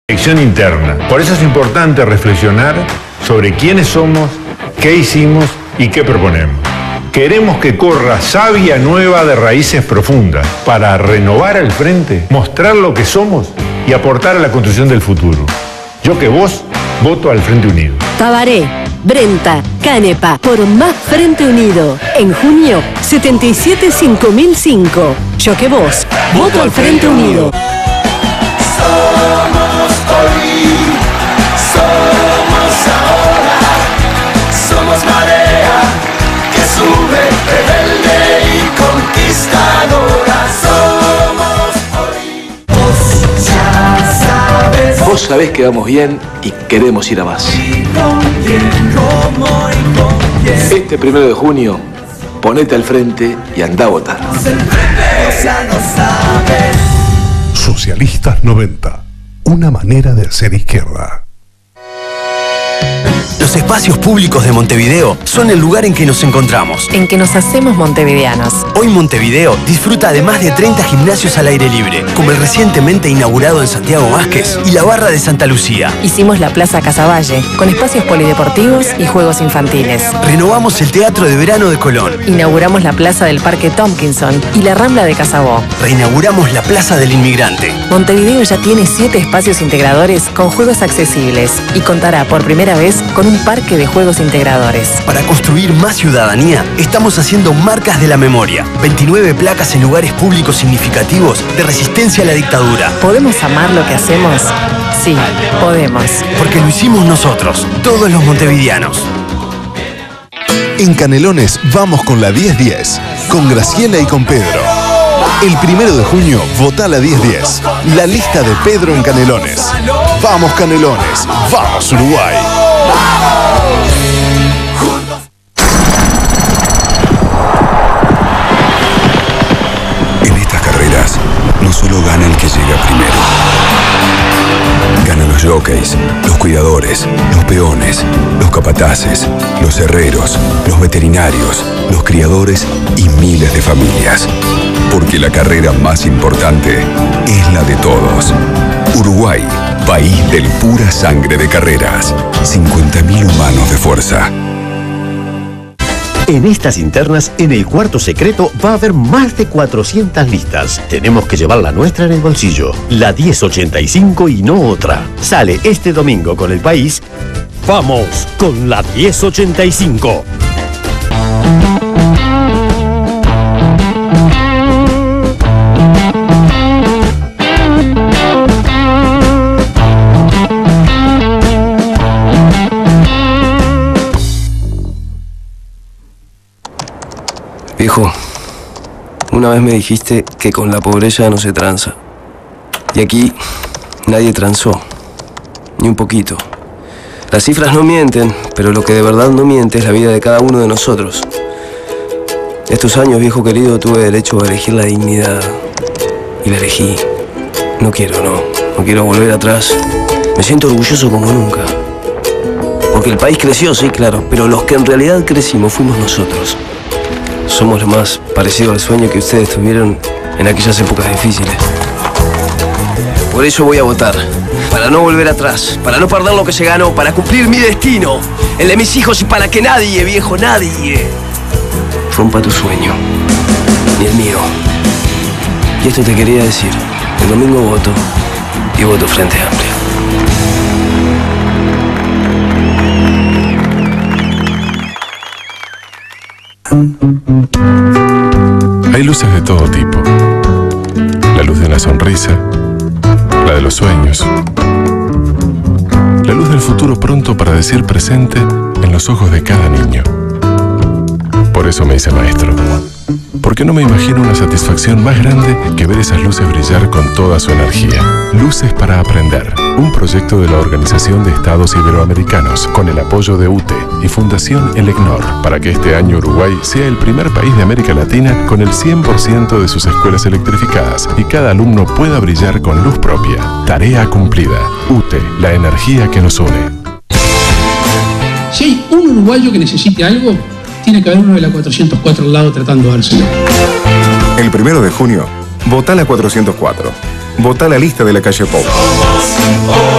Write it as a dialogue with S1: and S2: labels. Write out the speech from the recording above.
S1: Elección interna. Por eso es importante reflexionar sobre quiénes somos, qué hicimos y qué proponemos. Queremos que corra savia nueva de raíces profundas para renovar al frente, mostrar lo que somos y aportar a la construcción del futuro. Yo que vos, voto al Frente Unido.
S2: Tabaré, Brenta, Canepa, por Más Frente Unido. En junio, 77-5005. Yo que vos, voto al Frente Unido.
S3: Somos hoy, somos ahora, somos marea que sube, rebelde y conquistadora. Somos hoy. Vos ya sabes.
S4: Vos sabés que vamos bien y queremos ir a más.
S3: ¿Y con quién? ¿Cómo y con quién?
S4: Este 1 de junio, ponete al frente y anda a votar.
S3: Ya lo sabes.
S5: Socialistas 90. Una manera de hacer izquierda.
S6: Los espacios públicos de Montevideo son el lugar en que nos encontramos.
S7: En que nos hacemos montevideanos.
S6: Hoy Montevideo disfruta de más de 30 gimnasios al aire libre, como el recientemente inaugurado en Santiago Vázquez y la Barra de Santa Lucía.
S7: Hicimos la Plaza Casaballe, con espacios polideportivos y juegos infantiles.
S6: Renovamos el Teatro de Verano de Colón.
S7: Inauguramos la Plaza del Parque Tompkinson y la Rambla de Casabó.
S6: Reinauguramos la Plaza del Inmigrante.
S7: Montevideo ya tiene 7 espacios integradores con juegos accesibles y contará por primera vez con un parque de juegos integradores.
S6: Para construir más ciudadanía, estamos haciendo marcas de la memoria. 29 placas en lugares públicos significativos de resistencia a la dictadura.
S7: ¿Podemos amar lo que hacemos? Sí, podemos.
S6: Porque lo hicimos nosotros, todos los montevideanos.
S8: En Canelones vamos con la 10-10, con Graciela y con Pedro. El 1 de junio, votá la 10-10. La lista de Pedro en Canelones. ¡Vamos Canelones! ¡Vamos Uruguay!
S9: En estas carreras, no solo gana el que llega primero. Ganan los jockeys, los cuidadores, los peones, los capataces, los herreros, los veterinarios, los criadores y miles de familias. Porque la carrera más importante es la de todos. Uruguay, país del pura sangre de carreras. 50.000 humanos de fuerza.
S10: En estas internas, en el cuarto secreto, va a haber más de 400 listas. Tenemos que llevar la nuestra en el bolsillo. La 1085 y no otra. Sale este domingo con El País. ¡Vamos con la 1085!
S11: Viejo, una vez me dijiste que con la pobreza no se tranza. Y aquí nadie transó, ni un poquito. Las cifras no mienten, pero lo que de verdad no miente es la vida de cada uno de nosotros. Estos años, viejo querido, tuve derecho a elegir la dignidad. Y la elegí. No quiero volver atrás. Me siento orgulloso como nunca. Porque el país creció, sí, claro, pero los que en realidad crecimos fuimos nosotros. Somos lo más parecido al sueño que ustedes tuvieron en aquellas épocas difíciles. Por eso voy a votar. Para no volver atrás. Para no perder lo que se ganó. Para cumplir mi destino. El de mis hijos y para que nadie, viejo, nadie rompa tu sueño. Ni el mío. Y esto te quería decir. El domingo voto. Y voto Frente Amplio.
S12: Hay luces de todo tipo. La luz de una sonrisa, la de los sueños, la luz del futuro pronto para decir presente en los ojos de cada niño. Por eso me hice maestro. Porque no me imagino una satisfacción más grande que ver esas luces brillar con toda su energía. Luces para Aprender, un proyecto de la Organización de Estados Iberoamericanos con el apoyo de UTE y Fundación Elecnor, para que este año Uruguay sea el primer país de América Latina con el 100% de sus escuelas electrificadas y cada alumno pueda brillar con luz propia. Tarea cumplida. UTE, la energía que nos une.
S13: Si hay un uruguayo que necesite algo, tiene que haber uno de la 404 al lado tratando de dárselo.
S14: El 1 de junio, votá la 404. Votá la lista de la calle Pau.